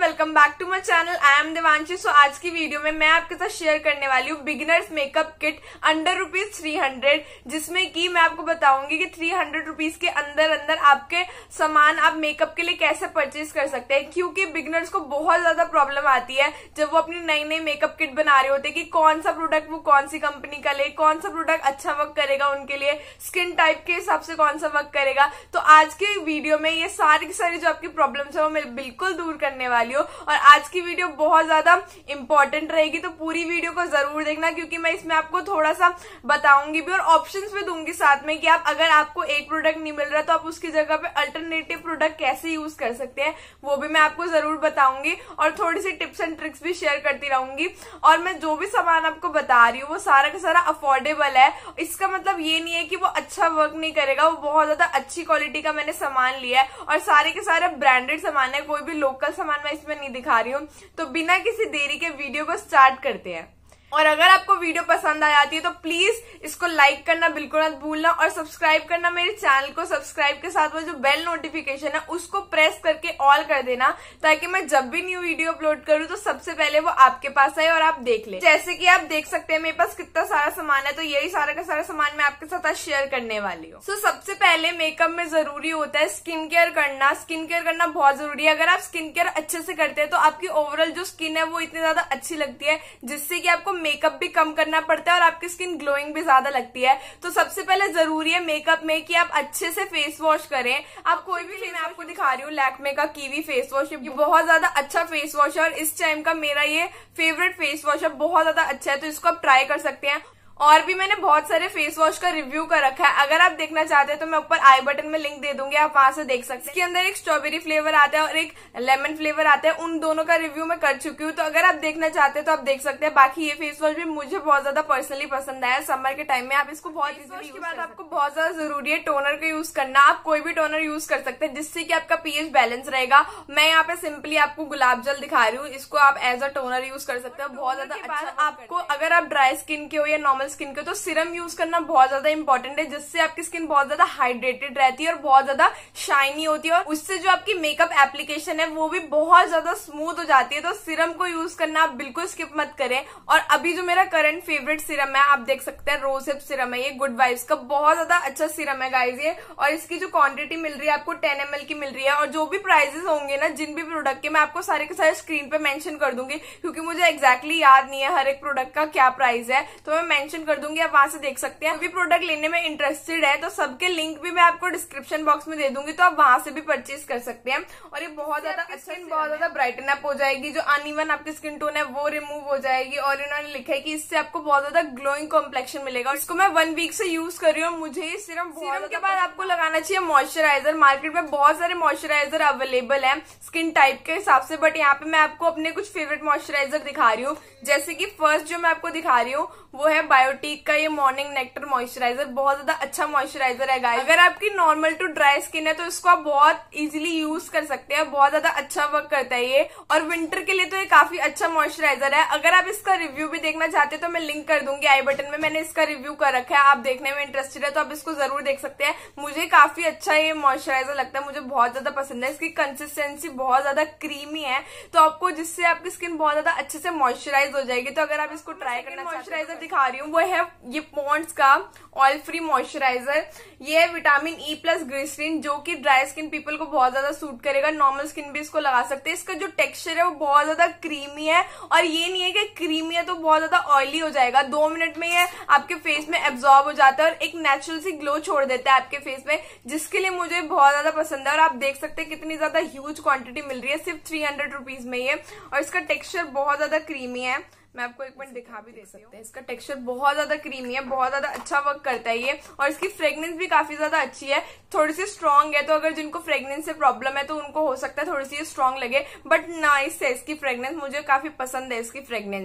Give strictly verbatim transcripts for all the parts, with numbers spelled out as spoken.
Welcome back to my channel. I am Devanshi. So आज की video में मैं आपके साथ शेयर करने वाली हूँ beginners makeup kit under rupees three hundred, जिसमें कि मैं आपको बताऊंगी कि थ्री हंड्रेड रुपीज के अंदर अंदर आपके सामान आप मेकअप के लिए कैसे परचेज कर सकते हैं। क्योंकि बिगिनर्स को बहुत ज्यादा प्रॉब्लम आती है जब वो अपनी नई नई मेकअप किट बना रहे होते हैं कि कौन सा प्रोडक्ट वो कौन सी कंपनी का ले, कौन सा प्रोडक्ट अच्छा वर्क करेगा उनके लिए, स्किन टाइप के हिसाब से कौन सा वर्क करेगा। तो आज के वीडियो में ये सारी की सारी जो आपकी प्रॉब्लम्स है वो मैं बिल्कुल दूर करने वाली हूँ। और आज की वीडियो बहुत ज्यादा इंपॉर्टेंट रहेगी, तो पूरी वीडियो को जरूर देखना, क्योंकि मैं इसमें आपको थोड़ा सा बताऊंगी भी और ऑप्शंस भी दूंगी साथ में कि आप अगर आपको एक प्रोडक्ट नहीं मिल रहा तो आप उसकी जगह पे अल्टरनेटिव प्रोडक्ट कैसे यूज कर सकते हैं वो भी मैं आपको जरूर बताऊंगी। और थोड़ी सी टिप्स एंड ट्रिक्स भी शेयर करती रहूंगी। और मैं जो भी सामान आपको बता रही हूँ वो सारा का सारा अफोर्डेबल है। इसका मतलब ये नहीं है कि वो अच्छा वर्क नहीं करेगा, वो बहुत ज्यादा अच्छी क्वालिटी का मैंने सामान लिया है और सारे के सारे ब्रांडेड सामान है, कोई भी लोकल सामान मैं इसमें नहीं दिखा रही हूँ। तो बिना किसी देरी के वीडियो को स्टार्ट करते हैं। और अगर आपको वीडियो पसंद आ जाती है तो प्लीज इसको लाइक करना बिल्कुल मत भूलना और सब्सक्राइब करना मेरे चैनल को। सब्सक्राइब के साथ वो जो बेल नोटिफिकेशन है उसको प्रेस करके ऑल कर देना, ताकि मैं जब भी न्यू वीडियो अपलोड करूँ तो सबसे पहले वो आपके पास आए और आप देख ले। जैसे कि आप देख सकते हैं मेरे पास कितना सारा सामान है, तो यही सारा का सारा सामान मैं आपके साथ आज शेयर करने वाली हूँ। सो so, सबसे पहले मेकअप में जरूरी होता है स्किन केयर करना। स्किन केयर करना बहुत जरूरी है। अगर आप स्किन केयर अच्छे से करते हैं तो आपकी ओवरऑल जो स्किन है वो इतनी ज्यादा अच्छी लगती है, जिससे कि आपको मेकअप भी कम करना पड़ता है और आपकी स्किन ग्लोइंग भी ज्यादा लगती है। तो सबसे पहले जरूरी है मेकअप में कि आप अच्छे से फेस वॉश करें। आप कोई भी मैं आपको दिखा रही हूँ लैक्मे का कीवी फेस वॉश, ये बहुत ज्यादा अच्छा फेस वॉश है और इस टाइम का मेरा ये फेवरेट फेस वॉश है, बहुत ज्यादा अच्छा है। तो इसको आप ट्राई कर सकते हैं। और भी मैंने बहुत सारे फेस वॉश का रिव्यू कर रखा है, अगर आप देखना चाहते हैं तो मैं ऊपर आई बटन में लिंक दे दूंगी, आप वहां से देख सकते हैं। इसके अंदर एक स्ट्रॉबेरी फ्लेवर आता है और एक लेमन फ्लेवर आता है, उन दोनों का रिव्यू मैं कर चुकी हूँ। तो अगर आप देखना चाहते हैं तो आप देख सकते हैं। बाकी ये फेस वॉश भी मुझे बहुत ज्यादा पर्सनली पसंद आया। समर के टाइम में आप इसको बहुत इजीली यूज कर सकते हैं। आपको बहुत ज्यादा जरूरी है टोनर का यूज करना। आप कोई भी टोनर यूज कर सकते हैं जिससे कि आपका पीएच बैलेंस रहेगा। मैं यहाँ पे सिंपली आपको गुलाब जल दिखा रही हूँ, इसको आप एज अ टोनर यूज कर सकते हैं। बहुत ज्यादा अच्छा। आपको अगर आप ड्राई स्किन के हो या नॉर्मल स्किन के हो तो सीरम यूज करना बहुत ज्यादा इंपॉर्टेंट है, जिससे आपकी स्किन बहुत ज्यादा हाइड्रेटेड रहती है और बहुत ज्यादा शाइनी होती है और उससे जो आपकी मेकअप एप्लीकेशन है वो भी बहुत ज्यादा स्मूथ हो जाती है। तो सीरम को यूज करना आप बिल्कुल स्किप मत करें। और अभी जो मेरा करंट फेवरेट सीरम है आप देख सकते हैं, रोज हिप सीरम है, ये गुड वाइब्स का बहुत ज्यादा अच्छा सीरम है गाइज ये। और इसकी जो क्वांटिटी मिल रही है आपको टेन एम एल की मिल रही है। और जो भी प्राइजेस होंगे ना जिन भी प्रोडक्ट के, मैं आपको सारे के सारे स्क्रीन पे मेंशन कर दूंगी, क्योंकि मुझे एक्जैक्टली याद नहीं है हर एक प्रोडक्ट का क्या प्राइस है, तो मैं मेंशन कर दूंगी, आप वहां से देख सकते हैं। भी प्रोडक्ट लेने में इंटरेस्टेड है तो सबके लिंक भी मैं आपको डिस्क्रिप्शन बॉक्स में दे दूंगी, तो आप वहां से भी परचेज कर सकते हैं। और ये बहुत ज्यादा अच्छा, बहुत ज्यादा ब्राइटन अप हो जाएगी, जो अनइवन आपकी स्किन टोन है वो रिमूव हो जाएगी। और इन्होंने लिखा है कि इससे आपको बहुत ज्यादा ग्लोइंग कॉम्प्लेक्शन मिलेगा। इसको मैं वन वीक से यूज कर रही हूँ, मुझे ये सीरम सीरम के बाद आपको लगाना चाहिए मॉइस्चराइजर। मार्केट में बहुत सारे मॉइस्चराइजर अवेलेबल है स्किन टाइप के हिसाब से, बट यहाँ पे मैं आपको अपने कुछ फेवरेट मॉइस्चराइजर दिखा रही हूँ। जैसे कि फर्स्ट जो मैं आपको दिखा रही हूँ वो है बायोटिक का ये मॉर्निंग नेक्टर मॉइस्चराइजर। बहुत ज्यादा अच्छा मॉइस्चराइजर है गाइस। अगर आपकी नॉर्मल टू ड्राई स्किन है तो इसको आप बहुत इजीली यूज कर सकते हैं, बहुत ज्यादा अच्छा वर्क करता है ये। और विंटर के लिए तो ये काफी अच्छा मॉइस्चराइजर है। अगर आप इसका रिव्यू भी देखना चाहते हैं तो मैं लिंक कर दूंगी आई बटन में, मैंने इसका रिव्यू कर रखा है। आप देखने में इंटरेस्टेड है तो आप इसको जरूर देख सकते हैं। मुझे काफी अच्छा ये मॉइस्चराइजर लगता है, मुझे बहुत ज्यादा पसंद है। इसकी कंसिस्टेंसी बहुत ज्यादा क्रीमी है, तो आपको जिससे आपकी स्किन बहुत ज्यादा अच्छे से मॉइस्चराइज हो जाएगी। तो अगर आप इसको ट्राई करना, मॉइस्चराइजर दिखा रही हूँ वो है ये पॉन्ड्स का ऑयल फ्री मॉइस्चराइजर। ये है विटामिन ई प्लस ग्लिसरीन, जो कि ड्राई स्किन पीपल को बहुत ज्यादा सूट करेगा। नॉर्मल स्किन भी इसको लगा सकते हैं। इसका जो टेक्सचर है वो बहुत ज्यादा क्रीमी है, और ये नहीं है कि क्रीमी है तो बहुत ज्यादा ऑयली हो जाएगा। दो मिनट में ये आपके फेस में एब्जॉर्ब हो जाता है और एक नेचुरल सी ग्लो छोड़ देता है आपके फेस में, जिसके लिए मुझे बहुत ज्यादा पसंद है। और आप देख सकते हैं कितनी ज्यादा ह्यूज क्वांटिटी मिल रही है सिर्फ थ्री हंड्रेड रुपीज में ये। और इसका टेक्सचर बहुत ज्यादा क्रीमी है, मैं आपको एक मिनट दिखा भी दे सकते हैं। इसका टेक्सचर बहुत ज्यादा क्रीमी है, बहुत ज्यादा अच्छा वर्क करता है ये। और इसकी फ्रेग्रेंस भी काफी ज्यादा अच्छी है, थोड़ी सी स्ट्रांग है। तो अगर जिनको फ्रेग्रेंस से प्रॉब्लम है तो उनको हो सकता है थोड़ी सी स्ट्रांग लगे, बट नाइस है इसकी फ्रेग्रेंस, मुझे काफी पसंद है इसकी फ्रेग्रेंस।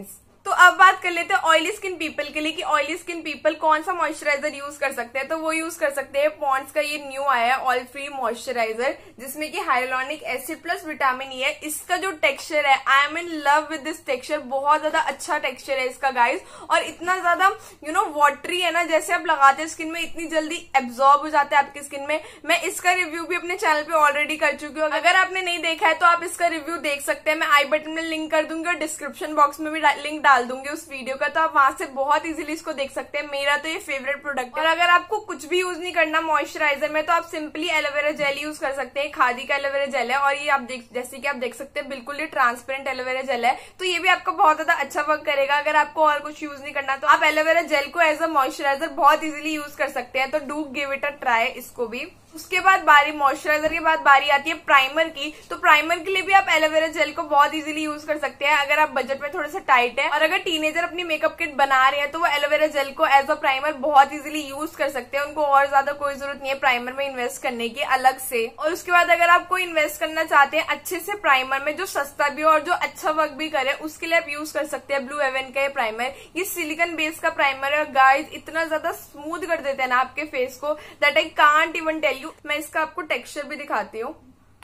तो अब बात कर लेते हैं ऑयली स्किन पीपल के लिए कि ऑयली स्किन पीपल कौन सा मॉइस्चराइजर यूज कर सकते हैं। तो वो यूज कर सकते हैं पॉन्ड्स का ये न्यू आया है ऑयल फ्री मॉइस्चराइजर, जिसमें कि hyaluronic acid plus vitamin E है। इसका जो टेक्सचर है, I am in love with this texture, बहुत ज्यादा अच्छा टेक्सचर है इसका गाइज, और इतना ज्यादा यू नो वाटरी है ना, जैसे आप लगाते हैं स्किन में इतनी जल्दी एब्जॉर्ब हो जाता है आपकी स्किन में। मैं इसका रिव्यू भी अपने चैनल पे ऑलरेडी कर चुकी हूँ, अगर आपने नहीं देखा है तो आप इसका रिव्यू देख सकते हैं। मैं आई बटन में लिंक कर दूंगी और डिस्क्रिप्शन बॉक्स में भी लिंक डाल दूंगी उस वीडियो का, तो आप वहां से बहुत इजीली इसको देख सकते हैं। मेरा तो ये फेवरेट प्रोडक्ट है। और अगर आपको कुछ भी यूज नहीं करना मॉइस्चराइजर में, तो आप सिंपली एलोवेरा जेल यूज कर सकते हैं। खादी का एलोवेरा जेल है, और ये आप देख जैसे कि आप देख सकते हैं बिल्कुल ये ट्रांसपेरेंट एलोवेरा जेल है, तो ये भी आपका बहुत ज्यादा अच्छा वर्क करेगा। अगर आपको और कुछ यूज नहीं करना तो आप एलोवेरा जेल को एज अ मॉइस्चराइजर बहुत इजीली यूज कर सकते हैं। तो do give it a try इसको भी। उसके बाद बारी मॉइस्चराइजर के बाद बारी आती है प्राइमर की। तो प्राइमर के लिए भी आप एलोवेरा जेल को बहुत इजीली यूज कर सकते हैं अगर आप बजट में थोड़े से टाइट है, और अगर टीनेजर अपनी मेकअप किट बना रहे हैं तो वो एलोवेरा जेल को एज अ प्राइमर बहुत इजीली यूज कर सकते हैं। उनको और ज्यादा कोई जरूरत नहीं है प्राइमर में इन्वेस्ट करने की अलग से। और उसके बाद अगर आप कोई इन्वेस्ट करना चाहते हैं अच्छे से प्राइमर में, जो सस्ता भी हो और जो अच्छा वर्क भी करे, उसके लिए आप यूज कर सकते हैं ब्लू हेवन का ये प्राइमर। ये सिलिकॉन बेस का प्राइमर है, और गाइज इतना ज्यादा स्मूथ कर देते हैं ना आपके फेस को, that I can't even tell you. मैं इसका आपको टेक्सचर भी दिखाती हूँ,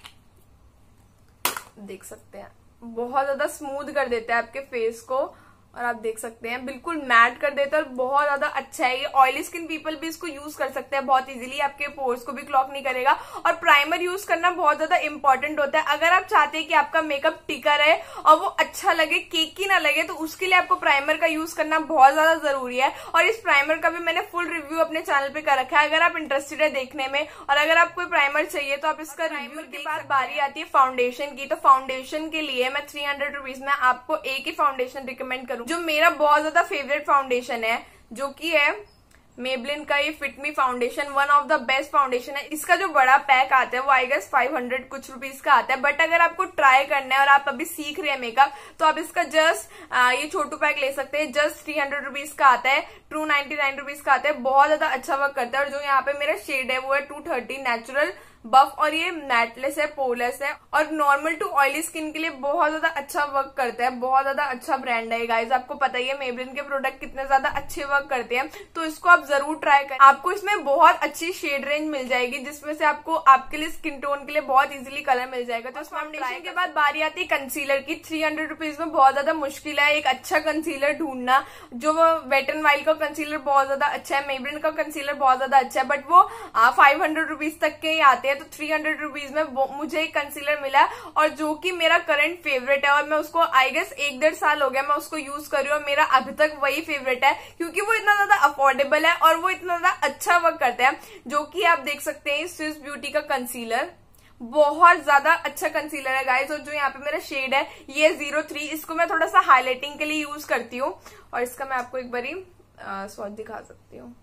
देख सकते हैं बहुत ज्यादा स्मूथ कर देता है आपके फेस को, और आप देख सकते हैं बिल्कुल मैट कर देता है और बहुत ज्यादा अच्छा है। ये ऑयली स्किन पीपल भी इसको यूज कर सकते हैं बहुत इजीली, आपके पोर्स को भी क्लॉग नहीं करेगा। और प्राइमर यूज करना बहुत ज्यादा इंपॉर्टेंट होता है। अगर आप चाहते हैं कि आपका मेकअप टिका रहे और वो अच्छा लगे, केकी ना लगे, तो उसके लिए आपको प्राइमर का यूज करना बहुत ज्यादा जरूरी है। और इस प्राइमर का भी मैंने फुल रिव्यू अपने चैनल पे कर रखा है, अगर आप इंटरेस्टेड है देखने में, और अगर आप कोई प्राइमर चाहिए तो आप इसका रिव्यू के बाद बारी आती है फाउंडेशन की। तो फाउंडेशन के लिए मैं थ्री हंड्रेड रुपीज में आपको एक ही फाउंडेशन रिकमेंड करूँ, जो मेरा बहुत ज्यादा फेवरेट फाउंडेशन है, जो कि है मेबलिन का ये fit me foundation. One of the best foundation है। इसका जो बड़ा पैक आता है वो आई गेस फाइव हंड्रेड कुछ रुपीज का आता है, बट अगर आपको ट्राई करना है और आप अभी सीख रहे हैं मेकअप, तो आप इसका जस्ट ये छोटू पैक ले सकते हैं। जस्ट थ्री हंड्रेड रुपीज का आता है, टू नाइनटी नाइन रुपीज का आता है। बहुत ज्यादा अच्छा वर्क करता है। और जो यहाँ पे मेरा शेड है वो है टू थर्टी नेचुरल बफ, और ये मैटलेस है, पोरलेस है, और नॉर्मल टू ऑयली स्किन के लिए बहुत ज्यादा अच्छा वर्क करता है। बहुत ज्यादा अच्छा ब्रांड है गाइज, आपको पता ही है मेबलिन के प्रोडक्ट कितने ज्यादा अच्छे वर्क करते हैं, तो इसको आप जरूर ट्राई करें। आपको इसमें बहुत अच्छी शेड रेंज मिल जाएगी, जिसमें से आपको आपके लिए स्किन टोन के लिए बहुत इजीली कलर मिल जाएगा। तो इस फाउंडेशन के बाद बारी आती है कंसीलर की। थ्री हंड्रेड रुपीज में बहुत ज्यादा मुश्किल है एक अच्छा कंसीलर ढूंढना। जो वो वेट एंड वाइल्ड का कंसीलर बहुत ज्यादा अच्छा है, मेबलिन का कंसीलर बहुत ज्यादा अच्छा है, बट वो फाइव हंड्रेड रुपीज तक के ही आते हैं। तो थ्री हंड्रेड रुपीज में मुझे एक कंसीलर मिला, और जो कि मेरा करंट फेवरेट है, और मैं उसको आई गेस एक डेढ़ साल हो गया मैं उसको यूज कर रही हूँ, और मेरा अभी तक वही फेवरेट है, क्योंकि वो इतना ज्यादा अफोर्डेबल है और वो इतना ज्यादा अच्छा वर्क करता है। जो कि आप देख सकते हैं स्विस ब्यूटी का कंसीलर, बहुत ज्यादा अच्छा कंसीलर है गाइस। और जो यहाँ पे मेरा शेड है ये जीरो थ्री, इसको मैं थोड़ा सा हाईलाइटिंग के लिए यूज करती हूँ, और इसका मैं आपको एक बारी स्वॉच दिखा सकती हूँ।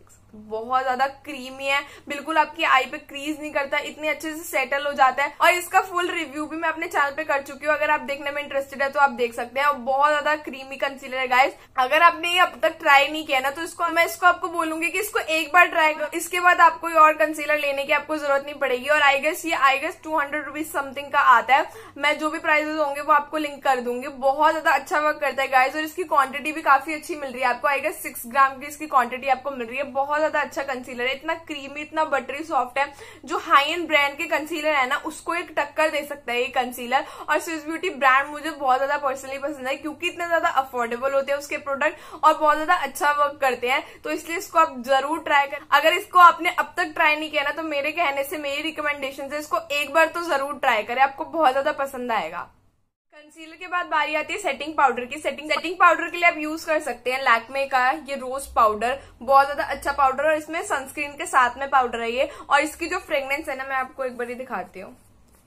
बहुत ज्यादा क्रीमी है, बिल्कुल आपकी आई पे क्रीज नहीं करता, इतने अच्छे से सेटल हो जाता है। और इसका फुल रिव्यू भी मैं अपने चैनल पे कर चुकी हूँ, अगर आप देखने में इंटरेस्टेड है तो आप देख सकते हैं। और बहुत ज्यादा क्रीमी कंसीलर है गाइस। अगर आपने ये अब तक ट्राई नहीं किया ना, तो इसको मैं इसको आपको बोलूंगी कि इसको एक बार ट्राई करो, इसके बाद आपको कोई और कंसीलर लेने की आपको जरूरत नहीं पड़ेगी। और आई गेस ये I guess two hundred rupees something का आता है। मैं जो भी प्राइजेस होंगे वो आपको लिंक कर दूंगी। बहुत ज्यादा अच्छा वर्क करता है गाइस, और इसकी क्वांटिटी भी काफी अच्छी मिल रही है आपको। आई गेस सिक्स ग्राम की इसकी क्वांटिटी आपको मिल रही है। बहुत ज्यादा अच्छा कंसीलर है, इतना क्रीमी, इतना बटरी सॉफ्ट है। जो हाई एंड ब्रांड के कंसीलर है ना, उसको एक टक्कर दे सकता है ये कंसीलर। और स्विस ब्यूटी ब्रांड मुझे बहुत ज्यादा पर्सनली पसंद है, क्योंकि इतने ज्यादा अफोर्डेबल होते हैं उसके प्रोडक्ट और बहुत ज्यादा अच्छा वर्क करते हैं। तो इसलिए इसको आप जरूर ट्राई करें। अगर इसको आपने अब तक ट्राई नहीं किया ना, तो मेरे कहने से, मेरी रिकमेंडेशन से इसको एक बार तो जरूर ट्राई करें, आपको बहुत ज्यादा पसंद आएगा। कंसीलर के बाद बारी आती है सेटिंग पाउडर की। सेटिंग सेटिंग पाउडर के लिए आप यूज कर सकते हैं लैक्मे का ये रोज पाउडर, बहुत ज्यादा अच्छा पाउडर, और इसमें सनस्क्रीन के साथ में पाउडर है ये। और इसकी जो फ्रेग्रेंस है ना, मैं आपको एक बार दिखाती हूँ।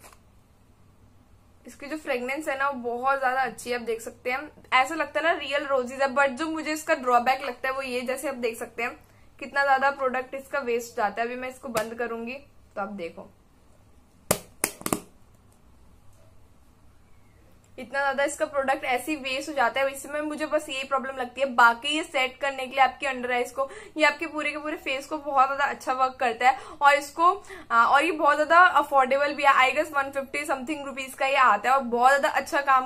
इसकी जो फ्रेग्रेंस है ना वो बहुत ज्यादा अच्छी है, आप देख सकते हैं। ऐसा लगता है ना रियल रोजेज है, बट जो मुझे इसका ड्रॉबैक लगता है वो ये, जैसे आप देख सकते हैं कितना ज्यादा प्रोडक्ट इसका वेस्ट जाता है। अभी मैं इसको बंद करूंगी तो आप देखो, इतना ज्यादा इसका प्रोडक्ट ऐसे ही वेस्ट हो जाता है। इसमें मुझे बस यही प्रॉब्लम लगती है। बाकी ये सेट करने के लिए आपके अंडर आइज को, ये आपके पूरे के पूरे फेस को बहुत ज्यादा अच्छा वर्क करता है। और इसको आ, और ये बहुत ज्यादा अफोर्डेबल भी है। I guess one fifty something rupees का ये आता है, और बहुत ज्यादा अच्छा काम करता है।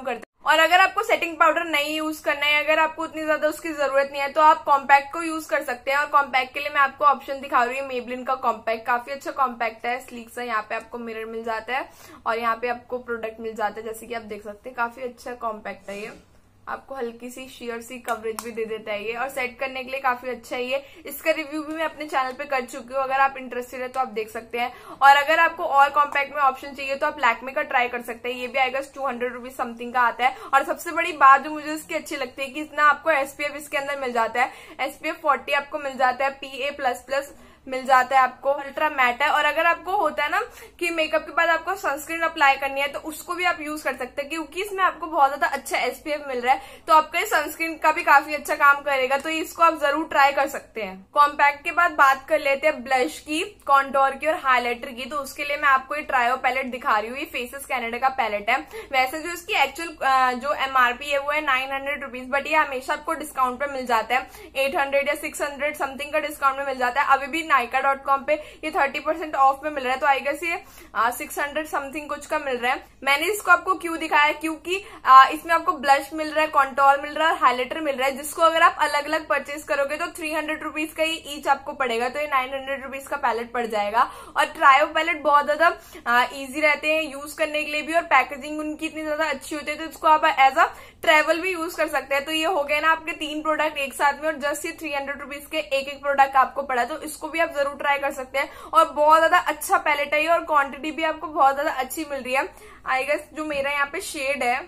और अगर आपको सेटिंग पाउडर नहीं यूज करना है, अगर आपको उतनी ज्यादा उसकी जरूरत नहीं है, तो आप कॉम्पैक्ट को यूज कर सकते हैं। और कॉम्पैक्ट के लिए मैं आपको ऑप्शन दिखा रही हूँ, मेबलिन का कॉम्पैक्ट काफी अच्छा कॉम्पैक्ट है, स्लीक सा। यहाँ पे आपको मिरर मिल जाता है और यहाँ पे आपको प्रोडक्ट मिल जाता है, जैसे कि आप देख सकते हैं काफी अच्छा कॉम्पैक्ट है ये। आपको हल्की सी शेयर सी कवरेज भी दे देता है ये, और सेट करने के लिए काफी अच्छा है ये। इसका रिव्यू भी मैं अपने चैनल पे कर चुकी हूँ, अगर आप इंटरेस्टेड है तो आप देख सकते हैं। और अगर आपको और कॉम्पैक्ट में ऑप्शन चाहिए तो आप लैक्मे का ट्राई कर सकते हैं, ये भी आएगा टू हंड्रेड रुपीज समथिंग का आता है। और सबसे बड़ी बात जो मुझे इसकी अच्छी लगती है कि इतना आपको एसपीएफ इसके अंदर मिल जाता है, एसपीएफ फोर्टी आपको मिल जाता है, पीए प्लस प्लस मिल जाता है, आपको अल्ट्रा मैट है। और अगर आपको होता है ना कि मेकअप के बाद आपको सनस्क्रीन अप्लाई करनी है, तो उसको भी आप यूज कर सकते हैं, क्योंकि इसमें आपको बहुत ज्यादा अच्छा एसपीएफ मिल रहा है, तो आपका सनस्क्रीन का भी काफी अच्छा काम करेगा, तो इसको आप जरूर ट्राई कर सकते हैं। कॉम्पैक्ट के बाद बात कर लेते हैं ब्लश की, कॉन्टोर की और हाईलाइटर की। तो उसके लिए मैं आपको ये ट्रायो पैलेट दिखा रही हूँ, ये फेसेस कैनेडा का पैलेट है। वैसे जो इसकी एक्चुअल जो एमआरपी है वो है नाइन हंड्रेड रुपीज, बट ये हमेशा आपको डिस्काउंट पे मिल जाता है, एट हंड्रेड या सिक्स हंड्रेड समथिंग का डिस्काउंट में मिल जाता है। अभी भी नायका डॉट कॉम पे ये थर्टी परसेंट ऑफ में मिल रहा है, तो आई गेस ये सिक्स हंड्रेड समथिंग कुछ का मिल रहा है। मैंने इसको आपको क्यों दिखाया है, क्योंकि आ, इसमें आपको ब्लश मिल रहा है, कॉन्टोर मिल रहा है और हाईलाइटर मिल रहा है, जिसको अगर आप अलग अलग परचेज करोगे तो थ्री हंड्रेड रुपीज का ही ईच आपको पड़ेगा, तो ये नाइन हंड्रेड रुपीज का पैलेट पड़ जाएगा। और ट्रायो पैलेट बहुत ज्यादा इजी रहते हैं यूज करने के लिए भी, और पैकेजिंग उनकी इतनी ज्यादा अच्छी होती है, तो इसको आप एज अ ट्रेवल भी यूज कर सकते हैं। तो ये हो गए ना आपके तीन प्रोडक्ट एक साथ में, और जस्ट ये थ्री हंड्रेड रुपीज के एक एक प्रोडक्ट आपको पड़ा, तो इसको भी आप जरूर ट्राई कर सकते हैं। और बहुत ज्यादा अच्छा पैलेट है, और क्वांटिटी भी आपको बहुत ज्यादा अच्छी मिल रही है। आई गेस जो मेरा यहाँ पे शेड है,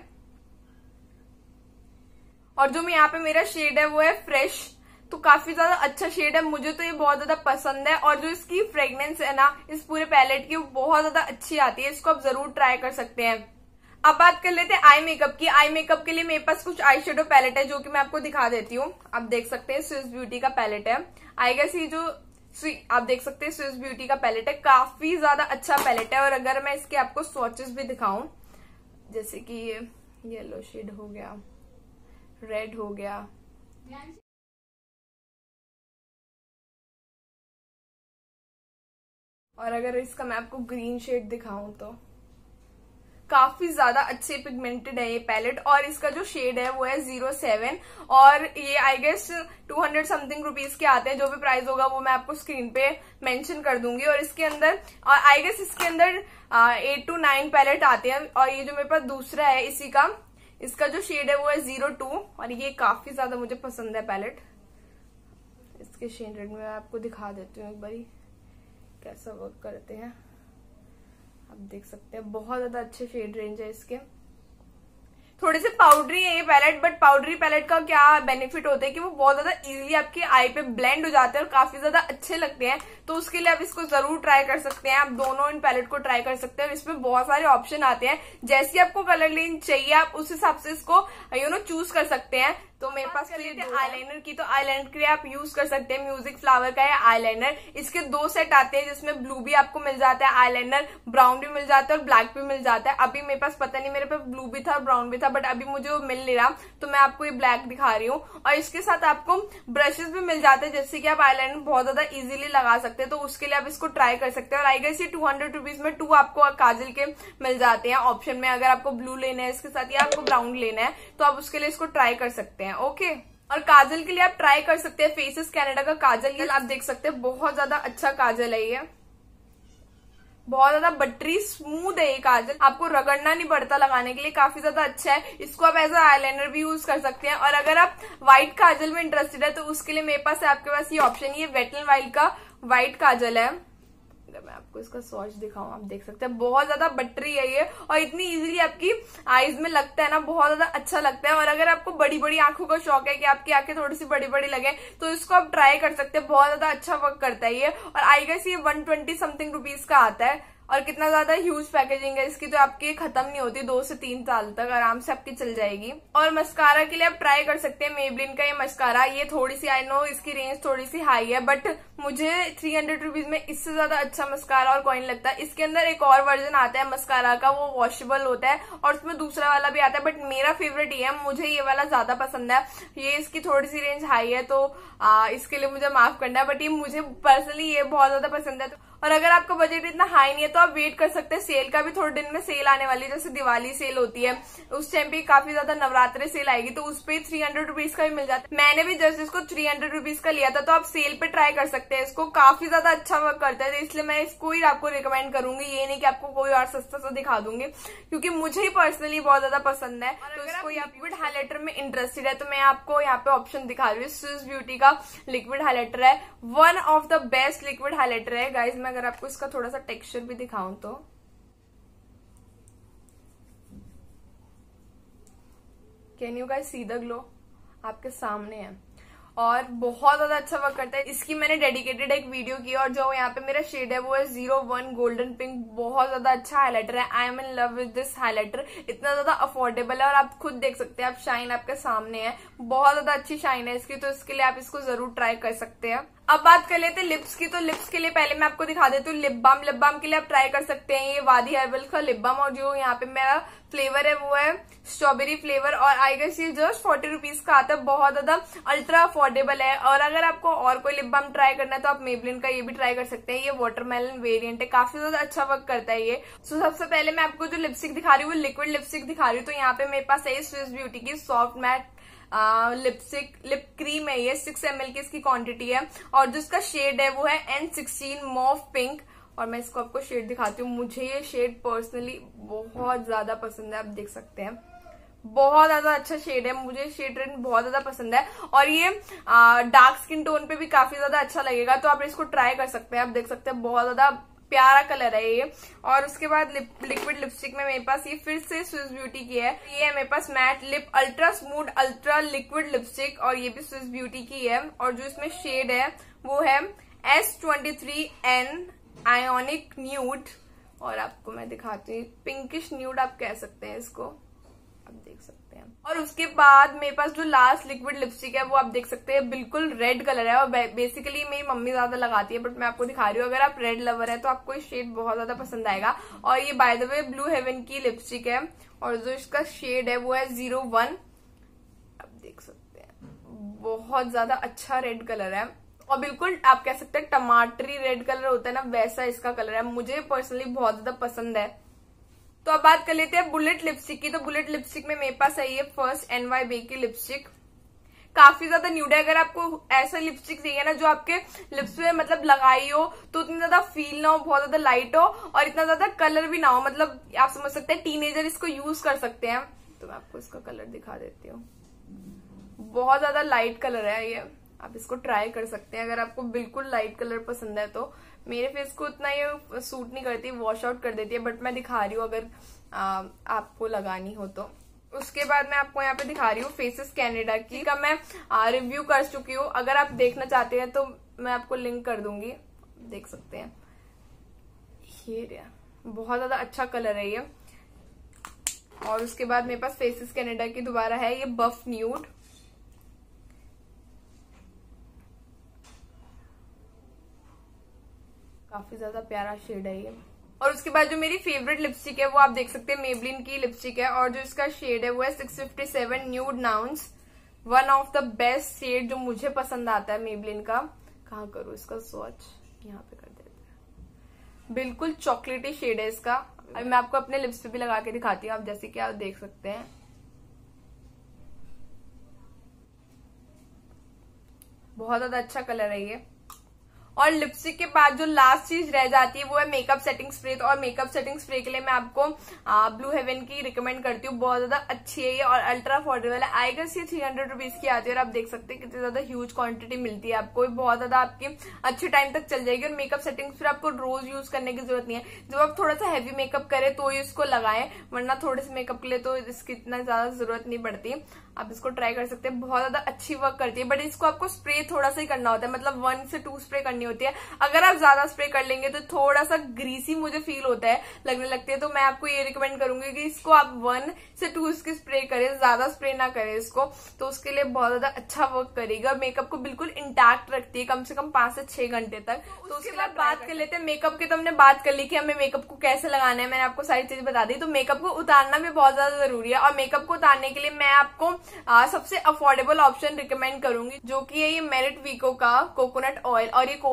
और जो यहाँ पे मेरा शेड है वो है फ्रेश, तो काफी ज्यादा अच्छा शेड है, मुझे तो ये बहुत ज्यादा पसंद है। और जो इसकी फ्रेग्रेंस है ना इस पूरे पैलेट की, वो बहुत ज्यादा अच्छी आती है, इसको आप जरूर ट्राई कर सकते हैं। अब बात कर लेते हैं आई मेकअप की। आई मेकअप के लिए मेरे पास कुछ आई शेडो पैलेट है, जो कि मैं आपको दिखा देती हूँ। आप देख सकते हैं स्विस ब्यूटी का पैलेट है, आई गेस ये जो आप देख सकते हैं स्विस ब्यूटी का पैलेट है, काफी ज्यादा अच्छा पैलेट है। और अगर मैं इसके आपको स्वॉचेस भी दिखाऊं, जैसे कि ये येलो शेड हो गया, रेड हो गया, और अगर इसका मैं आपको ग्रीन शेड दिखाऊं तो काफी ज्यादा अच्छे पिगमेंटेड है ये पैलेट। और इसका जो शेड है वो है जीरो सेवन, और ये I guess two hundred something rupees के आते हैं। जो भी प्राइस होगा वो मैं आपको स्क्रीन पे मेंशन कर दूंगी। और इसके अंदर और आई गेस इसके अंदर एट टू नाइन पैलेट आते हैं। और ये जो मेरे पास दूसरा है इसी का, इसका जो शेड है वो है जीरो टू, और ये काफी ज्यादा मुझे पसंद है पैलेट। इसके शेड में आपको दिखा देती हूँ एक बारी कैसा वर्क करते हैं। आप देख सकते हैं बहुत ज्यादा अच्छे शेड रेंज है इसके। थोड़े से पाउडरी है ये पैलेट, बट पाउडरी पैलेट का क्या बेनिफिट होता है कि वो बहुत ज्यादा इजीली आपकी आई पे ब्लेंड हो जाते हैं और काफी ज्यादा अच्छे लगते हैं। तो उसके लिए आप इसको जरूर ट्राई कर सकते हैं। आप दोनों इन पैलेट को ट्राई कर सकते हैं, और इसमें बहुत सारे ऑप्शन आते हैं। जैसी आपको कलर लेन चाहिए आप उस हिसाब से इसको यू नो चूज कर सकते हैं। तो मेरे पास आईलाइनर की, तो आईलाइनर के लिए आप यूज कर सकते हैं म्यूजिक फ्लावर का है आईलाइनर। इसके दो सेट आते हैं, जिसमें ब्लू भी आपको मिल जाता है आईलाइनर, ब्राउन भी मिल जाता है और ब्लैक भी मिल जाता है। अभी मेरे पास पता नहीं, मेरे पास ब्लू भी था और ब्राउन भी था, बट अभी मुझे वो मिल नहीं रहा, तो मैं आपको ये ब्लैक दिखा रही हूँ। और इसके साथ आपको ब्रशेस भी मिल जाते हैं, जिससे कि आप आईलाइनर बहुत ज्यादा इजीली लगा सकते हैं। तो उसके लिए आप इसको ट्राई कर सकते हैं। और आई गेस ये टू हंड्रेड रुपीज में टू आपको काजल के मिल जाते हैं ऑप्शन में। अगर आपको ब्लू लेना है इसके साथ या आपको ब्राउन लेना है, तो आप उसके लिए इसको ट्राई कर सकते हैं। ओके, और काजल के लिए आप ट्राई कर सकते हैं फेसेस कैनेडा का काजल। ये आप देख सकते हैं बहुत ज्यादा अच्छा काजल है, ये बहुत ज्यादा बटरी स्मूथ है ये काजल, आपको रगड़ना नहीं पड़ता लगाने के लिए, काफी ज्यादा अच्छा है। इसको आप एज अ आईलाइनर भी यूज कर सकते हैं। और अगर आप व्हाइट काजल में इंटरेस्टेड है तो उसके लिए मेरे पास है आपके पास ये ऑप्शन, ये वेट एंड वाइल्ड का व्हाइट काजल है। मैं आपको इसका स्वॉच दिखाऊं, आप देख सकते हैं बहुत ज्यादा बटरी है ये, और इतनी इजीली आपकी आईज में लगता है ना, बहुत ज्यादा अच्छा लगता है। और अगर आपको बड़ी बड़ी आंखों का शौक है कि आपकी आंखें थोड़ी सी बड़ी बड़ी लगे, तो इसको आप ट्राई कर सकते हैं, बहुत ज्यादा अच्छा वर्क करता है ये। और आई गेस ये वन ट्वेंटी समथिंग रुपीज का आता है, और कितना ज्यादा ह्यूज पैकेजिंग है इसकी, तो आपकी खत्म नहीं होती, दो से तीन साल तक आराम से आपकी चल जाएगी। और मस्कारा के लिए आप ट्राई कर सकते हैं मेबलिन का ये मस्कारा। ये थोड़ी सी, आई नो इसकी रेंज थोड़ी सी हाई है, बट मुझे थ्री हंड्रेड रुपीज में इससे ज्यादा अच्छा मस्कारा और कोई नहीं लगता। इसके अंदर एक और वर्जन आता है मस्कारा का, वो वॉशेबल होता है, और उसमें दूसरा वाला भी आता है, बट मेरा फेवरेट ये है, मुझे ये वाला ज्यादा पसंद है। ये इसकी थोड़ी सी रेंज हाई है, तो आ, इसके लिए मुझे माफ करना है, बट ये मुझे पर्सनली ये बहुत ज्यादा पसंद है। और अगर आपका बजट इतना हाई नहीं है तो आप वेट कर सकते हैं, सेल का भी थोड़े दिन में सेल आने वाली है, जैसे दिवाली सेल होती है उस टाइम पे काफी ज्यादा नवरात्रि सेल आएगी तो उस पे थ्री हंड्रेड रुपीज का भी मिल जाता है। मैंने भी जस्ट इसको थ्री हंड्रेड रुपीज का लिया था, तो आप सेल पे ट्राई कर सकते हैं इसको, काफी ज्यादा अच्छा वर्क करता है, तो इसलिए मैं इसको ही आपको रिकमेंड करूंगी। ये नहीं कि आपको कोई और सस्ता सा दिखा दूंगी, क्योंकि मुझे ही पर्सनली बहुत ज्यादा पसंद है। तो इसको लिक्विड हाइलाइटर में इंटरेस्टेड है तो मैं आपको यहाँ पे ऑप्शन दिखा रही हूँ। स्विस ब्यूटी का लिक्विड हाइलाइटर है, one of the best liquid highlighter है गाइज। मैं अगर आपको इसका थोड़ा सा टेक्सचर भी दिखाऊं तो can you guys see the glow, आपके सामने है और बहुत ज्यादा अच्छा वर्क करता है। इसकी मैंने डेडिकेटेड एक वीडियो की और जो यहाँ पे मेरा शेड है वो है जीरो वन गोल्डन पिंक। बहुत ज्यादा अच्छा हाइलाइटर है, I am in love with this highlighter. इतना ज्यादा अफोर्डेबल है और आप खुद देख सकते हैं, आप शाइन आपके सामने है, बहुत ज्यादा अच्छी शाइन है इसकी, तो इसके लिए आप इसको जरूर ट्राई कर सकते हैं। अब बात कर लेते हैं लिप्स की, तो लिप्स के लिए पहले मैं आपको दिखा देती हूँ लिप बाम। लिप बाम के लिए आप ट्राई कर सकते हैं ये वादी हर्बल का लिप बाम, और जो यहाँ पे मेरा फ्लेवर है वो है स्ट्रॉबेरी फ्लेवर, और आई गेस ये जस्ट फोर्टी रुपीज का आता है, बहुत ज्यादा अल्ट्रा अफोर्डेबल है। और अगर आपको और कोई लिप बाम ट्राई करना है तो आप मेबलिन का ये भी ट्राई कर सकते हैं, ये वाटरमेलन वेरिएंट है, काफी ज्यादा अच्छा वर्क करता है ये। सो सबसे पहले मैं आपको जो लिपस्टिक दिखा रही हूँ वो लिक्विड लिपस्टिक दिखा रही हूँ। तो यहाँ पे मेरे पास है स्विस ब्यूटी की soft matte lipstick lip cream है, ये सिक्स एम एल की इसकी क्वांटिटी है, और जो इसका शेड है वो है एन सिक्सटीन मॉव पिंक। और मैं इसको आपको शेड दिखाती हूँ, मुझे ये शेड पर्सनली बहुत ज्यादा पसंद है, आप देख सकते हैं बहुत ज्यादा अच्छा शेड है, मुझे शेड रेड बहुत ज्यादा पसंद है, और ये डार्क स्किन टोन पे भी काफी ज्यादा अच्छा लगेगा, तो आप इसको ट्राई कर सकते हैं। आप देख सकते हैं बहुत ज्यादा प्यारा कलर है ये। और उसके बाद लिप, लिक्विड लिपस्टिक में मेरे पास ये फिर से स्विस ब्यूटी की है, ये है मेरे पास matte lip ultra smooth ultra liquid lipstick, और ये भी स्विस ब्यूटी की है, और जो इसमें शेड है वो है S twenty three N ionic nude, और आपको मैं दिखाती हूँ पिंकिश न्यूड आप कह सकते हैं इसको, आप देख सकते हैं। और उसके बाद मेरे पास जो लास्ट लिक्विड लिपस्टिक है वो आप देख सकते हैं बिल्कुल रेड कलर है, और बेसिकली मेरी मम्मी ज्यादा लगाती है, बट मैं आपको दिखा रही हूँ। अगर आप रेड लवर है तो आपको ये शेड बहुत ज्यादा पसंद आएगा, और ये by the way blue heaven की लिपस्टिक है, और जो इसका शेड है वो है जीरो वन, आप देख सकते हैं बहुत ज्यादा अच्छा रेड कलर है, और बिल्कुल आप कह सकते हैं टमाटरी रेड कलर होता है ना, वैसा इसका कलर है, मुझे पर्सनली बहुत ज्यादा पसंद है। तो अब बात कर लेते हैं बुलेट लिपस्टिक की। तो बुलेट लिपस्टिक में मेरे पास है ये फर्स्ट एन वाई बी की लिपस्टिक, काफी ज्यादा न्यूड है। अगर आपको ऐसा लिपस्टिक चाहिए ना जो आपके लिप्स पे मतलब लगाई हो तो उतनी ज्यादा फील ना हो, बहुत ज्यादा लाइट हो, और इतना ज्यादा कलर भी ना हो, मतलब आप समझ सकते हैं टीनेजर इसको यूज कर सकते हैं। तो मैं आपको इसका कलर दिखा देती हूँ, बहुत ज्यादा लाइट कलर है ये, आप इसको ट्राई कर सकते हैं अगर आपको बिल्कुल लाइट कलर पसंद है तो। मेरे फेस को उतना ये सूट नहीं करती, वॉश आउट कर देती है, बट मैं दिखा रही हूँ अगर आ, आपको लगानी हो तो। उसके बाद मैं आपको यहाँ पे दिखा रही हूँ फेसेस कैनेडा की का मैं रिव्यू कर चुकी हूँ, अगर आप देखना चाहते हैं तो मैं आपको लिंक कर दूंगी, देख सकते हैं। ये बहुत ज्यादा अच्छा कलर है ये। और उसके बाद मेरे पास फेसेस कैनेडा की दोबारा है ये बफ न्यूड, काफी ज्यादा प्यारा शेड है ये। और उसके बाद जो मेरी फेवरेट लिपस्टिक है वो आप देख सकते हैं मेबलिन की लिपस्टिक है, और जो इसका शेड है वो है six fifty seven nude nuance, one of the best shade जो मुझे पसंद आता है मेबलिन का। कहाँ करूँ इसका स्वॉच, यहाँ पे कर देते हैं, बिल्कुल चॉकलेटी शेड है इसका। अभी मैं आपको अपने लिप्स पे भी लगा के दिखाती हूँ, आप जैसे कि आप देख सकते हैं बहुत ज्यादा अच्छा कलर है ये। और लिपस्टिक के बाद जो लास्ट चीज रह जाती है वो है मेकअप सेटिंग स्प्रे। और मेकअप सेटिंग स्प्रे के लिए मैं आपको ब्लू हेवन की रिकमेंड करती हूँ, बहुत ज्यादा अच्छी है ये और अल्ट्रा अफोर्डेबल है। आई गेस ये थ्री हंड्रेड रुपीज की आती है और आप देख सकते हैं कितनी ज्यादा ह्यूज क्वांटिटी मिलती है आपको, बहुत ज्यादा आपकी अच्छे टाइम तक चल जाएगी। और मेकअप सेटिंग स्प्रे आपको रोज यूज करने की जरूरत नहीं है, जब आप थोड़ा सा हैवी मेकअप करें तो इसको लगाएं, वरना थोड़े से मेकअप के लिए तो इसकी इतना ज्यादा जरूरत नहीं पड़ती। आप इसको ट्राई कर सकते हैं, बहुत ज्यादा अच्छी वर्क करती है, बट इसको आपको स्प्रे थोड़ा सा ही करना होता है, मतलब वन से टू स्प्रे करनी होती है। अगर आप ज्यादा स्प्रे कर लेंगे तो थोड़ा सा ग्रीसी मुझे फील होता है, लगने लगती है, तो मैं आपको ये रिकमेंड करूंगी कि इसको आप वन से टू इसकी स्प्रे करें, ज्यादा स्प्रे ना करें इसको, तो उसके लिए बहुत ज्यादा अच्छा वर्क करेगा। मेकअप को बिल्कुल इंटैक्ट रखती है कम से कम पांच से छह घंटे तक। तो उसके बाद बात कर लेते हैं मेकअप की। तो हमने बात कर ली कि हमें मेकअप को कैसे लगाना है, मैंने आपको सारी चीजें बता दी। तो मेकअप को उतारना भी बहुत ज्यादा जरूरी है, और मेकअप को उतारने के लिए मैं आपको आ, सबसे अफोर्डेबल ऑप्शन रिकमेंड करूंगी, जो कि है ये मेरिट वीको का कोकोनट ऑयल। और ये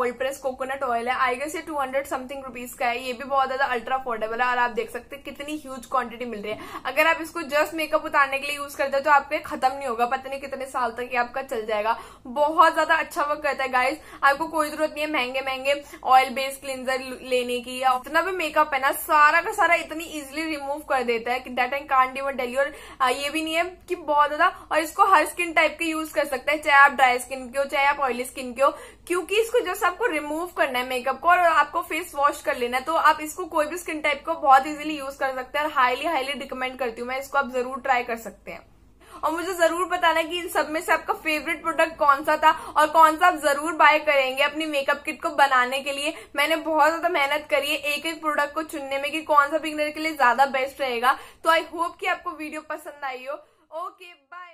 कोल्ड प्रेस कोकोनट ऑयल है, आई गेस ये टू हंड्रेड समथिंग रुपीज का है। ये भी बहुत ज्यादा अल्ट्रा अफोर्डेबल है और आप देख सकते हैं कितनी ह्यूज क्वांटिटी मिल रही है। अगर आप इसको जस्ट मेकअप उतारने के लिए यूज करते हो तो आपके खत्म नहीं होगा, पता नहीं कितने साल तक ये आपका चल जाएगा। बहुत ज्यादा अच्छा वर्क करता है गाइस। आपको कोई जरूरत नहीं है महंगे महंगे ऑयल बेस्ड क्लींजर लेने की, या जितना भी मेकअप है ना सारा का सारा इतनी इजिली रिमूव कर देता है कि that I can't even tell you. और ये भी नहीं है कि बहुत ज्यादा, और इसको हर स्किन टाइप के यूज कर सकते हैं, चाहे आप ड्राई स्किन के हो चाहे आप ऑयली स्किन के हो, क्योंकि इसको जस्ट आपको रिमूव करना है मेकअप को और आपको फेस वॉश कर लेना है। तो आप इसको कोई भी स्किन टाइप को बहुत इजीली यूज कर सकते हैं और हाईली हाईली रिकमेंड करती हूँ मैं, इसको आप जरूर ट्राई कर सकते हैं। और मुझे जरूर बताना कि इन सब में से आपका फेवरेट प्रोडक्ट कौन सा था और कौन सा आप जरूर बाय करेंगे अपनी मेकअप किट को बनाने के लिए। मैंने बहुत ज्यादा मेहनत करी है एक एक प्रोडक्ट को चुनने में कि कौन सा बिगिनर के लिए ज्यादा बेस्ट रहेगा। तो आई होप कि आपको वीडियो पसंद आई हो। Okay bye.